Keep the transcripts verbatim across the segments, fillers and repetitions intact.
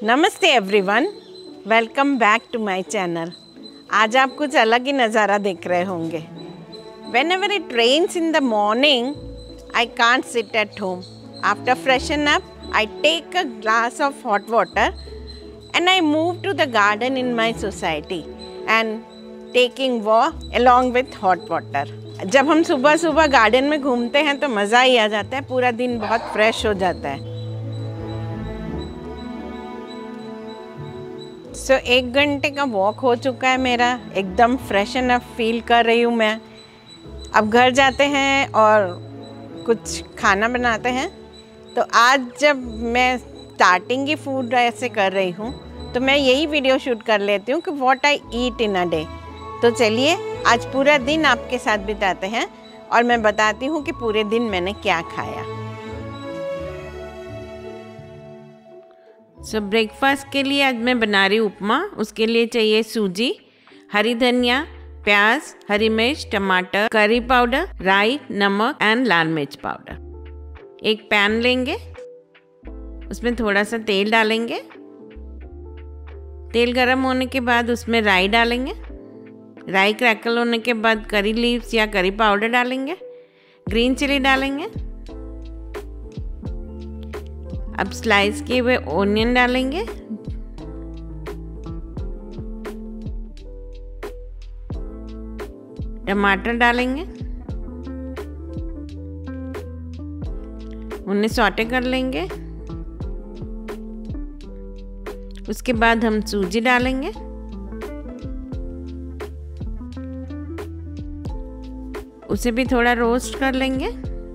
नमस्ते everyone, welcome back to my channel. आज आप कुछ अलग ही नज़ारा देख रहे होंगे। Whenever it rains in the morning I can't sit at home. After freshen up I take a glass of hot water and I move to the garden in my society and taking walk along with hot water. जब हम सुबह सुबह garden में घूमते हैं तो मज़ा ही आ जाता है, पूरा दिन बहुत फ्रेश हो जाता है। सो so, एक घंटे का वॉक हो चुका है मेरा, एकदम फ्रेश एंड अप फील कर रही हूँ मैं। अब घर जाते हैं और कुछ खाना बनाते हैं। तो आज जब मैं स्टार्टिंग ही फूड ऐसे कर रही हूँ तो मैं यही वीडियो शूट कर लेती हूँ कि what I eat in a day. तो चलिए आज पूरा दिन आपके साथ बिताते हैं और मैं बताती हूँ कि पूरे दिन मैंने क्या खाया। सो so, ब्रेकफास्ट के लिए आज मैं बना रही हूँ उपमा। उसके लिए चाहिए सूजी, हरी धनिया, प्याज, हरी मिर्च, टमाटर, करी पाउडर, राई, नमक एंड लाल मिर्च पाउडर। एक पैन लेंगे, उसमें थोड़ा सा तेल डालेंगे। तेल गरम होने के बाद उसमें राई डालेंगे। राई क्रैकल होने के बाद करी लीव्स या करी पाउडर डालेंगे। ग्रीन चिली डालेंगे। अब स्लाइस किए हुए ओनियन डालेंगे। टमाटर डालेंगे, उन्हें सौटे कर लेंगे। उसके बाद हम सूजी डालेंगे। उसे भी थोड़ा रोस्ट कर लेंगे।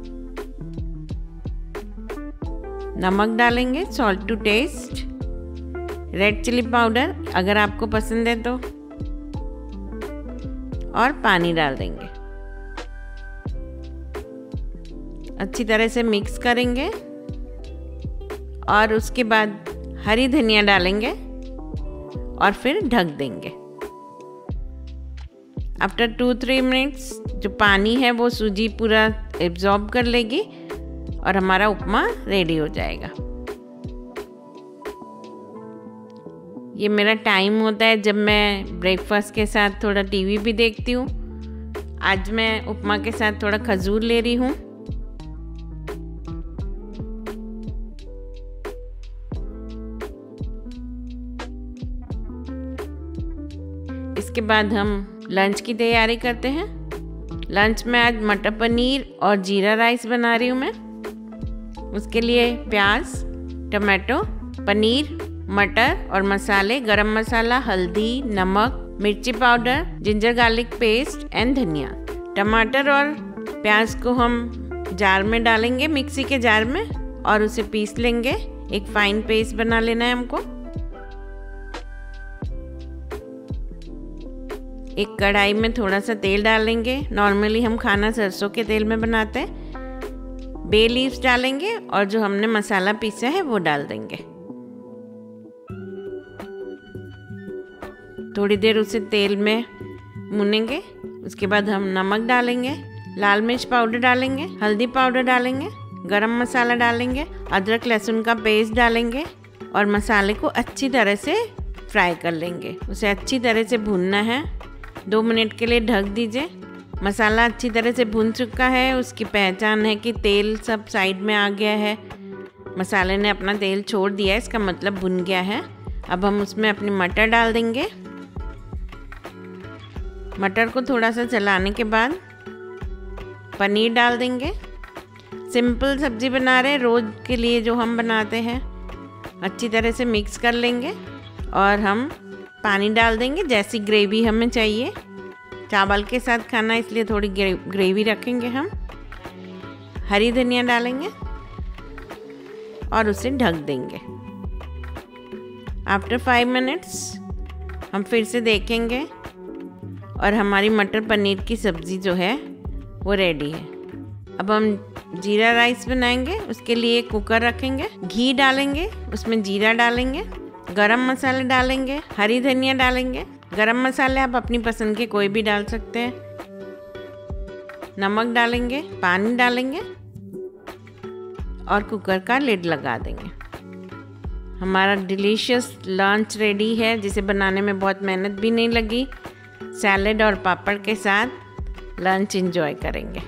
नमक डालेंगे, salt to taste, red chilli powder अगर आपको पसंद है तो, और पानी डाल देंगे। अच्छी तरह से मिक्स करेंगे और उसके बाद हरी धनिया डालेंगे और फिर ढक देंगे। आफ्टर टू थ्री मिनट्स जो पानी है वो सूजी पूरा एब्जॉर्ब कर लेगी और हमारा उपमा रेडी हो जाएगा। ये मेरा टाइम होता है जब मैं ब्रेकफास्ट के साथ थोड़ा टीवी भी देखती हूँ। आज मैं उपमा के साथ थोड़ा खजूर ले रही हूँ। इसके बाद हम लंच की तैयारी करते हैं। लंच में आज मटर पनीर और जीरा राइस बना रही हूँ मैं। उसके लिए प्याज, टमाटो, पनीर, मटर और मसाले, गरम मसाला, हल्दी, नमक, मिर्ची powder, ginger garlic paste and धनिया। टमाटर और प्याज को हम जार में डालेंगे, मिक्सी के जार में, और उसे पीस लेंगे। एक फाइन पेस्ट बना लेना है हमको। एक कढ़ाई में थोड़ा सा तेल डालेंगे। नॉर्मली हम खाना सरसों के तेल में बनाते हैं। बे लीव्स डालेंगे और जो हमने मसाला पीसा है वो डाल देंगे। थोड़ी देर उसे तेल में भूनेंगे। उसके बाद हम नमक डालेंगे, लाल मिर्च पाउडर डालेंगे, हल्दी पाउडर डालेंगे, गरम मसाला डालेंगे, अदरक लहसुन का पेस्ट डालेंगे और मसाले को अच्छी तरह से फ्राई कर लेंगे। उसे अच्छी तरह से भूनना है। दो मिनट के लिए ढक दीजिए। मसाला अच्छी तरह से भुन चुका है। उसकी पहचान है कि तेल सब साइड में आ गया है, मसाले ने अपना तेल छोड़ दिया है, इसका मतलब भुन गया है। अब हम उसमें अपनी मटर डाल देंगे। मटर को थोड़ा सा चलाने के बाद पनीर डाल देंगे। सिंपल सब्जी बना रहे रोज़ के लिए जो हम बनाते हैं। अच्छी तरह से मिक्स कर लेंगे और हम पानी डाल देंगे जैसी ग्रेवी हमें चाहिए। चावल के साथ खाना इसलिए थोड़ी ग्रेवी रखेंगे हम। हरी धनिया डालेंगे और उसे ढक देंगे। आफ्टर फाइव मिनट्स हम फिर से देखेंगे और हमारी मटर पनीर की सब्ज़ी जो है वो रेडी है। अब हम जीरा राइस बनाएंगे। उसके लिए कुकर रखेंगे, घी डालेंगे, उसमें जीरा डालेंगे, गरम मसाले डालेंगे, हरी धनिया डालेंगे। गरम मसाले आप अपनी पसंद के कोई भी डाल सकते हैं। नमक डालेंगे, पानी डालेंगे और कुकर का लिड लगा देंगे। हमारा डिलीशियस लंच रेडी है, जिसे बनाने में बहुत मेहनत भी नहीं लगी। सैलेड और पापड़ के साथ लंच एंजॉय करेंगे।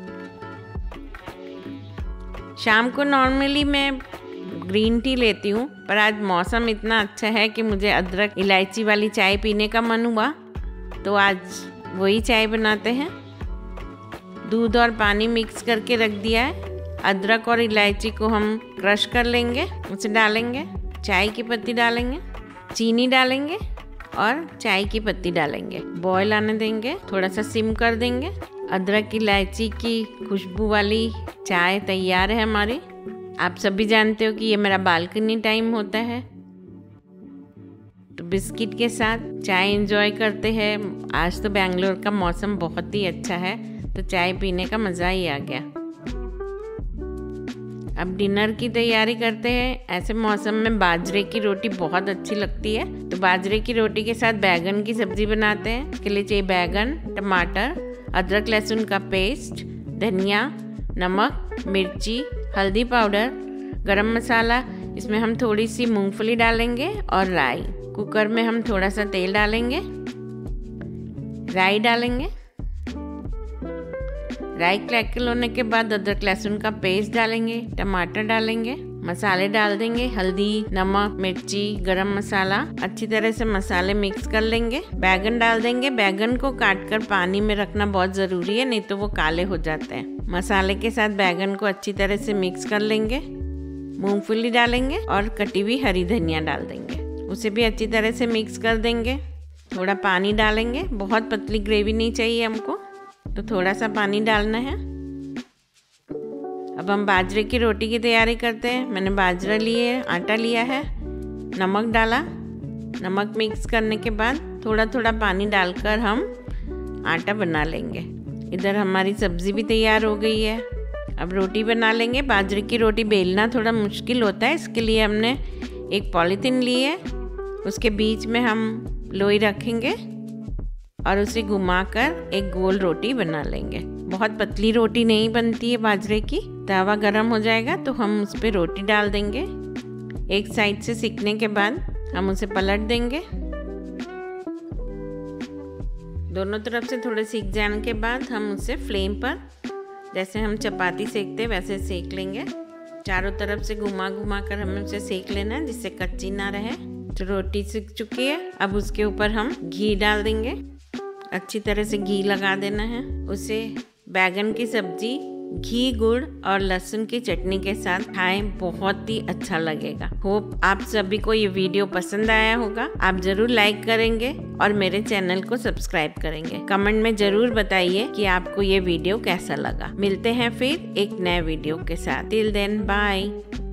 शाम को नॉर्मली मैं ग्रीन टी लेती हूँ, पर आज मौसम इतना अच्छा है कि मुझे अदरक इलायची वाली चाय पीने का मन हुआ, तो आज वही चाय बनाते हैं। दूध और पानी मिक्स करके रख दिया है। अदरक और इलायची को हम क्रश कर लेंगे, उसे डालेंगे, चाय की पत्ती डालेंगे, चीनी डालेंगे और चाय की पत्ती डालेंगे। बॉयल आने देंगे, थोड़ा सा सिम कर देंगे। अदरक इलायची की खुशबू वाली चाय तैयार है हमारी। आप सभी जानते हो कि ये मेरा बालकनी टाइम होता है, तो बिस्किट के साथ चाय एंजॉय करते हैं। आज तो बेंगलोर का मौसम बहुत ही अच्छा है, तो चाय पीने का मज़ा ही आ गया। अब डिनर की तैयारी करते हैं। ऐसे मौसम में बाजरे की रोटी बहुत अच्छी लगती है, तो बाजरे की रोटी के साथ बैगन की सब्जी बनाते हैं। इसके लिए चाहिए बैगन, टमाटर, अदरक लहसुन का पेस्ट, धनिया, नमक, मिर्ची, हल्दी पाउडर, गरम मसाला। इसमें हम थोड़ी सी मूंगफली डालेंगे और राई। कुकर में हम थोड़ा सा तेल डालेंगे, राई डालेंगे। राई क्रैकल होने के बाद अदरक लहसुन का पेस्ट डालेंगे, टमाटर डालेंगे, मसाले डाल देंगे, हल्दी, नमक, मिर्ची, गरम मसाला। अच्छी तरह से मसाले मिक्स कर लेंगे। बैगन डाल देंगे। बैगन को काटकर पानी में रखना बहुत ज़रूरी है, नहीं तो वो काले हो जाते हैं। मसाले के साथ बैगन को अच्छी तरह से मिक्स कर लेंगे। मूंगफली डालेंगे और कटी हुई हरी धनिया डाल देंगे, उसे भी अच्छी तरह से मिक्स कर देंगे। थोड़ा पानी डालेंगे, बहुत पतली ग्रेवी नहीं चाहिए हमको, तो थोड़ा सा पानी डालना है। अब हम बाजरे की रोटी की तैयारी करते हैं। मैंने बाजरा लिए, आटा लिया है, नमक डाला। नमक मिक्स करने के बाद थोड़ा थोड़ा पानी डालकर हम आटा बना लेंगे। इधर हमारी सब्ज़ी भी तैयार हो गई है। अब रोटी बना लेंगे। बाजरे की रोटी बेलना थोड़ा मुश्किल होता है, इसके लिए हमने एक पॉलीथीन ली है, उसके बीच में हम लोई रखेंगे और उसे घुमाकर एक गोल रोटी बना लेंगे। बहुत पतली रोटी नहीं बनती है बाजरे की। तवा गरम हो जाएगा तो हम उस पर रोटी डाल देंगे। एक साइड से सिकने के बाद हम उसे पलट देंगे। दोनों तरफ से थोड़े सीख जाने के बाद हम उसे फ्लेम पर, जैसे हम चपाती सेकते वैसे सेक लेंगे। चारों तरफ से घुमा घुमा कर हमें उसे सेक लेना है, जिससे कच्ची ना रहे। तो रोटी सिक चुकी है। अब उसके ऊपर हम घी डाल देंगे। अच्छी तरह से घी लगा देना है उसे। बैगन की सब्जी घी, गुड़ और लहसुन की चटनी के साथ खाएं, बहुत ही अच्छा लगेगा। होप आप सभी को ये वीडियो पसंद आया होगा। आप जरूर लाइक करेंगे और मेरे चैनल को सब्सक्राइब करेंगे। कमेंट में जरूर बताइए कि आपको ये वीडियो कैसा लगा। मिलते हैं फिर एक नए वीडियो के साथ। Till then bye.